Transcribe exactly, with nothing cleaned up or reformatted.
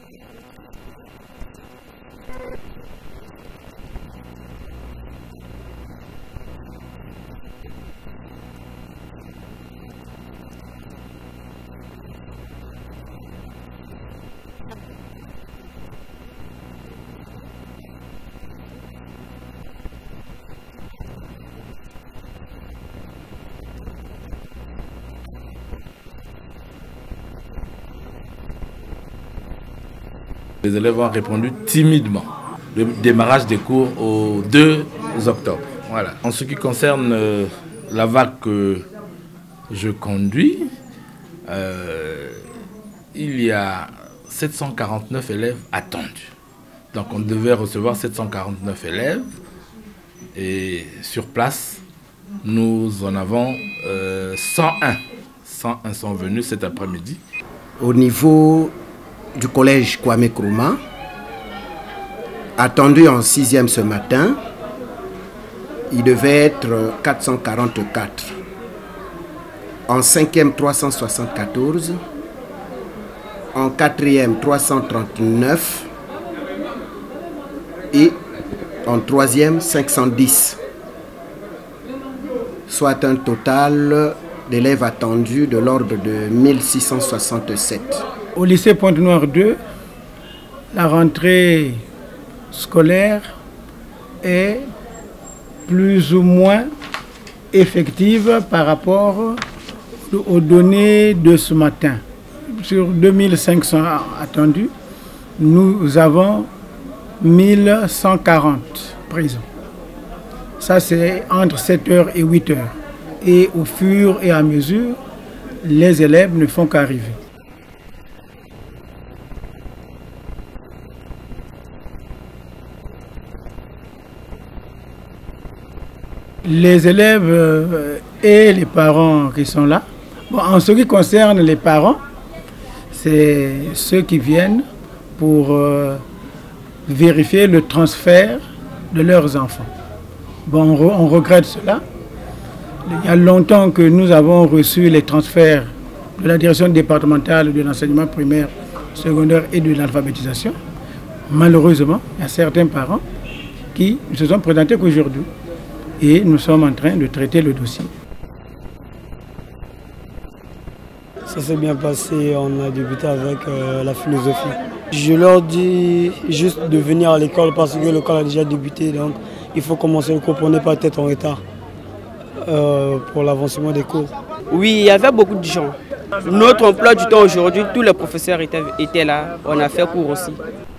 Les élèves ont répondu timidement. Le démarrage des cours au deux octobre. Voilà. En ce qui concerne euh, la vague que je conduis, euh, il y a sept cent quarante-neuf élèves attendus. Donc on devait recevoir sept cent quarante-neuf élèves et sur place, nous en avons euh, cent un. cent un sont venus cet après-midi. Au niveau du collège Kwame Nkrumah, attendu en sixième ce matin, il devait être quatre cent quarante-quatre. En cinquième, trois cent soixante-quatorze. En quatrième, trois cent trente-neuf. Et en troisième, cinq cent dix. Soit un total d'élèves attendus de l'ordre de mille six cent soixante-sept. Au lycée Pointe-Noire deux, la rentrée scolaire est plus ou moins effective par rapport aux données de ce matin. Sur deux mille cinq cents attendus, nous avons mille cent quarante présents. Ça, c'est entre sept heures et huit heures. Et au fur et à mesure, les élèves ne font qu'arriver. Les élèves euh, et les parents qui sont là. Bon, en ce qui concerne les parents, c'est ceux qui viennent pour euh, vérifier le transfert de leurs enfants. Bon, on, re, on regrette cela. Il y a longtemps que nous avons reçu les transferts de la direction départementale de l'enseignement primaire, secondaire et de l'alphabétisation. Malheureusement, il y a certains parents qui ne se sont présentés qu'aujourd'hui. Et nous sommes en train de traiter le dossier. Ça s'est bien passé, on a débuté avec euh, la philosophie. Je leur dis juste de venir à l'école parce que l'école a déjà débuté, donc il faut commencer le cours pour ne pas être en retard euh, pour l'avancement des cours. Oui, il y avait beaucoup de gens. Notre emploi du temps aujourd'hui, tous les professeurs étaient, étaient là, on a fait cours aussi.